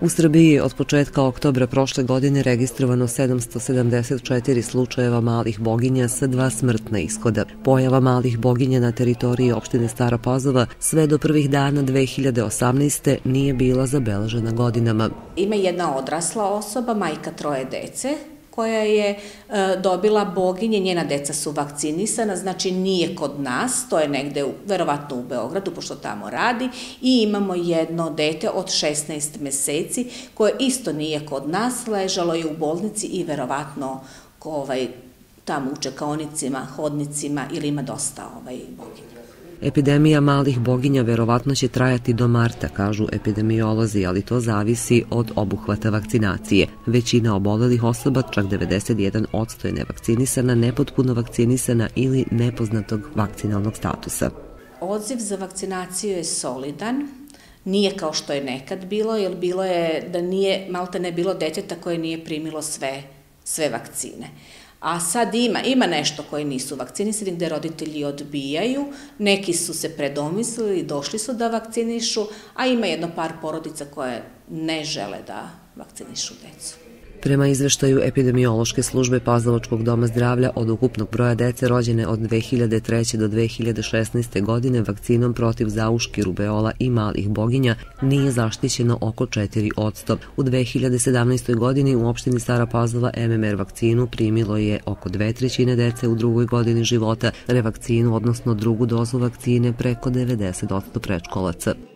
U Srbiji je od početka oktobra prošle godine registrovano 774 slučajeva malih boginja sa 2 smrtna ishoda. Pojava malih boginja na teritoriji opštine Stara Pazova sve do prvih dana 2018. nije bila zabeležena godinama. Ima jedna odrasla osoba, majka 3 dece, koja je dobila boginje, njena deca su vakcinisana, znači nije kod nas, to je negde verovatno u Beogradu, pošto tamo radi, i imamo jedno dete od 16 meseci koje isto nije kod nas, ležalo je u bolnici i verovatno tamo u čekaonicima, hodnicima ili ima dosta boginja. Epidemija malih boginja verovatno će trajati do marta, kažu epidemiolozi, ali to zavisi od obuhvata vakcinacije. Većina obolelih osoba, čak 91%, je nevakcinisana, nepotpuno vakcinisana ili nepoznatog vakcinalnog statusa. Odziv za vakcinaciju je solidan, nije kao što je nekad bilo, jer bilo je da nije, malte ne bilo deteta koje nije primilo sve vakcine. A sad ima nešto koji nisu vakcinisani, gde roditelji odbijaju, neki su se predomislili, došli su da vakcinišu, a ima jedno par porodica koje ne žele da vakcinišu decu. Prema izveštaju epidemiološke službe Pazovačkog doma zdravlja, od ukupnog broja dece rođene od 2003. do 2016. godine vakcinom protiv zauški, rubeola i malih boginja nije zaštićeno oko 4%. U 2017. godini u opštini Stara Pazova MMR vakcinu primilo je oko 2/3 dece u drugoj godini života, revakcinu, odnosno drugu dozu vakcine, preko 90% predškolaca.